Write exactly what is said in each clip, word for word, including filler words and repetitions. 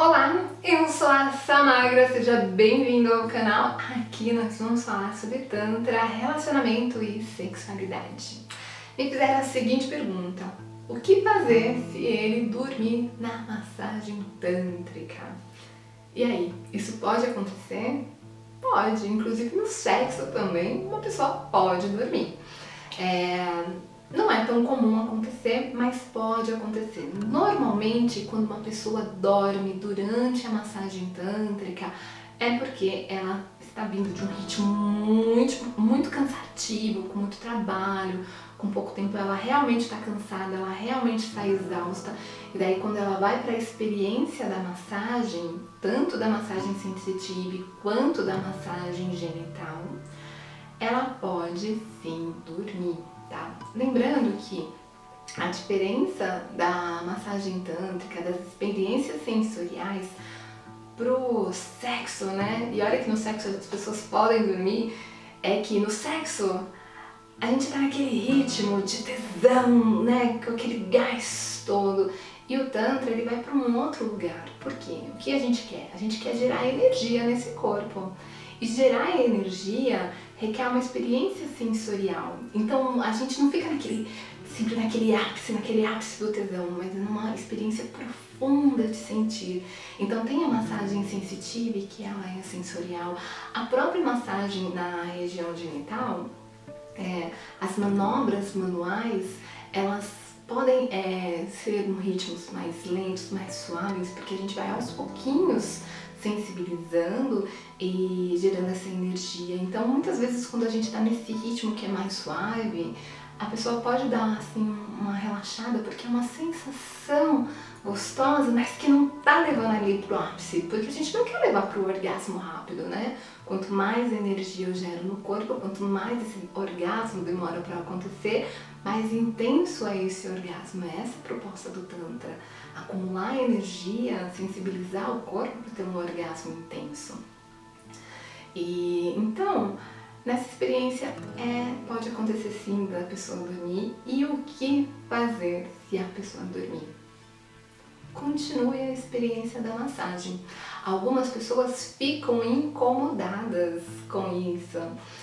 Olá, eu sou a Samagra, seja bem-vindo ao canal. Aqui nós vamos falar sobre Tantra, relacionamento e sexualidade. Me fizeram a seguinte pergunta: o que fazer se ele dormir na massagem tântrica? E aí, isso pode acontecer? Pode, inclusive no sexo também uma pessoa pode dormir. É... Não é tão comum acontecer, mas pode acontecer. Normalmente, quando uma pessoa dorme durante a massagem tântrica, é porque ela está vindo de um ritmo muito, muito cansativo, com muito trabalho, com pouco tempo, ela realmente está cansada, ela realmente está exausta. E daí, quando ela vai para a experiência da massagem, tanto da massagem sensitiva quanto da massagem genital, ela pode sim dormir. Tá? Lembrando que a diferença da massagem tântrica, das experiências sensoriais pro sexo, né? E olha que no sexo as pessoas podem dormir, é que no sexo a gente tá naquele ritmo de tesão, né? Com aquele gás todo. E o Tantra, ele vai para um outro lugar. Por quê? O que a gente quer? A gente quer gerar energia nesse corpo. E gerar energia requer uma experiência sensorial. Então a gente não fica naquele, sempre naquele ápice, naquele ápice do tesão, mas numa experiência profunda de sentir. Então tem a massagem sensitiva, que ela é sensorial. A própria massagem na região genital, é, as manobras manuais, elas podem é, ser em ritmos mais lentos, mais suaves, porque a gente vai aos pouquinhos sensibilizando e gerando essa energia. Então muitas vezes quando a gente está nesse ritmo que é mais suave, a pessoa pode dar assim uma relaxada, porque é uma sensação gostosa, mas que não tá levando ali pro ápice, porque a gente não quer levar pro orgasmo rápido, né? Quanto mais energia eu gero no corpo, quanto mais esse orgasmo demora para acontecer, mais intenso é esse orgasmo. É essa a proposta do Tantra: acumular energia, sensibilizar o corpo para ter um orgasmo intenso. E então, nessa experiência é, pode acontecer sim da pessoa dormir. E o que fazer se a pessoa dormir? Continue a experiência da massagem. Algumas pessoas ficam incomodadas com isso.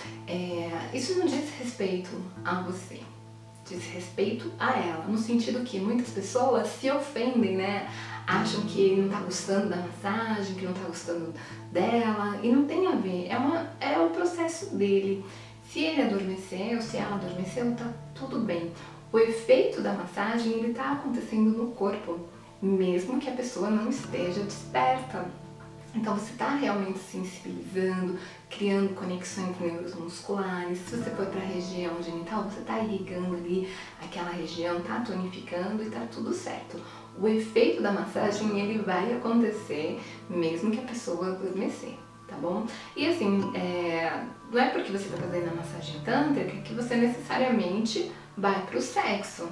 É, isso não diz respeito a você, diz respeito a ela, no sentido que muitas pessoas se ofendem, né? Acham que não tá gostando da massagem, que não tá gostando dela, e não tem a ver, é, uma, é o processo dele. Se ele adormeceu, se ela adormeceu, tá tudo bem. O efeito da massagem, ele tá acontecendo no corpo, mesmo que a pessoa não esteja desperta. Então você está realmente sensibilizando, criando conexões neuromusculares. Se você for para a região genital, você está irrigando ali aquela região, está tonificando e está tudo certo. O efeito da massagem, ele vai acontecer mesmo que a pessoa adormecer, tá bom? E assim, é, não é porque você está fazendo a massagem tântrica que você necessariamente vai para o sexo.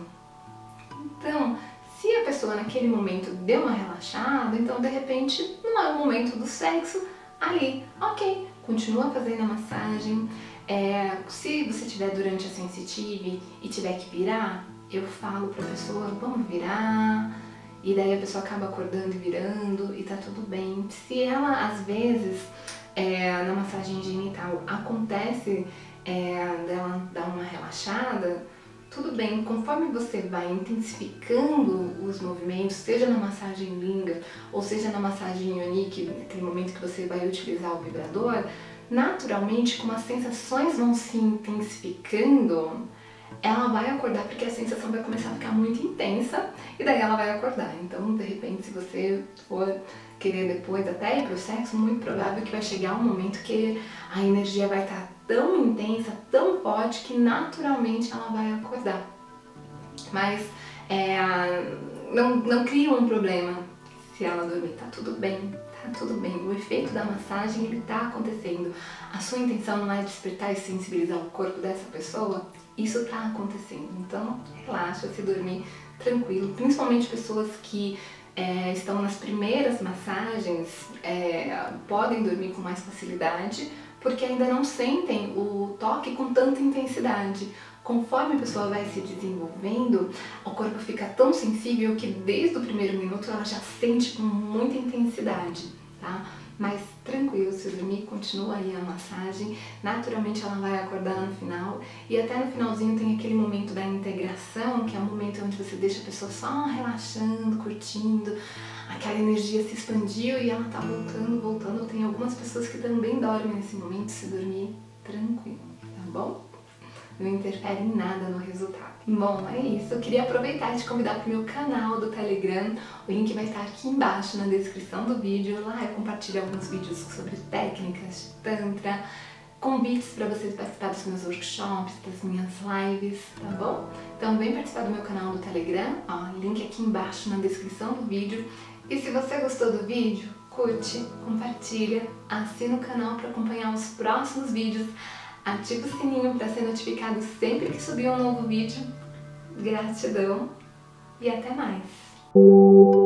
Então, se a pessoa naquele momento deu uma relaxada, então de repente não é o momento do sexo ali. Ok, continua fazendo a massagem. É, se você estiver durante a sensitive e tiver que virar, eu falo pra pessoa, vamos virar. E daí a pessoa acaba acordando e virando e tá tudo bem. Se ela, às vezes, é, na massagem genital acontece é, dela dar uma relaxada, tudo bem, conforme você vai intensificando os movimentos, seja na massagem linga ou seja na massagem yoni, naquele momento que você vai utilizar o vibrador, naturalmente, como as sensações vão se intensificando, ela vai acordar, porque a sensação vai começar a ficar muito intensa e daí ela vai acordar. Então, de repente, se você for querer depois até ir pro sexo, muito provável que vai chegar um momento que a energia vai estar tão intensa, tão forte, que naturalmente ela vai acordar. Mas é, não, não cria um problema se ela dormir, tá tudo bem, tá tudo bem. O efeito da massagem, ele tá acontecendo. A sua intenção não é despertar e sensibilizar o corpo dessa pessoa, isso tá acontecendo. Então relaxa, se dormir tranquilo, principalmente pessoas que é, estão nas primeiras massagens, é, podem dormir com mais facilidade, porque ainda não sentem o toque com tanta intensidade. Conforme a pessoa vai se desenvolvendo, o corpo fica tão sensível que desde o primeiro minuto ela já sente com muita intensidade, tá? Mas tranquilo, se dormir, continua aí a massagem, naturalmente ela vai acordar no final e até no finalzinho tem aquele momento da integração, que é o momento onde você deixa a pessoa só relaxando, curtindo, aquela energia se expandiu e ela tá voltando, voltando. Tem algumas pessoas que também dormem nesse momento, se dormir, tranquilo, tá bom? Não interfere em nada no resultado. Bom, é isso. Eu queria aproveitar e te convidar para o meu canal do Telegram. O link vai estar aqui embaixo na descrição do vídeo. Lá eu compartilho alguns vídeos sobre técnicas de Tantra, convites para você participar dos meus workshops, das minhas lives, tá bom? Então vem participar do meu canal do Telegram, ó, link aqui embaixo na descrição do vídeo. E se você gostou do vídeo, curte, compartilha, assina o canal para acompanhar os próximos vídeos. Ativa o sininho para ser notificado sempre que subir um novo vídeo. Gratidão e até mais!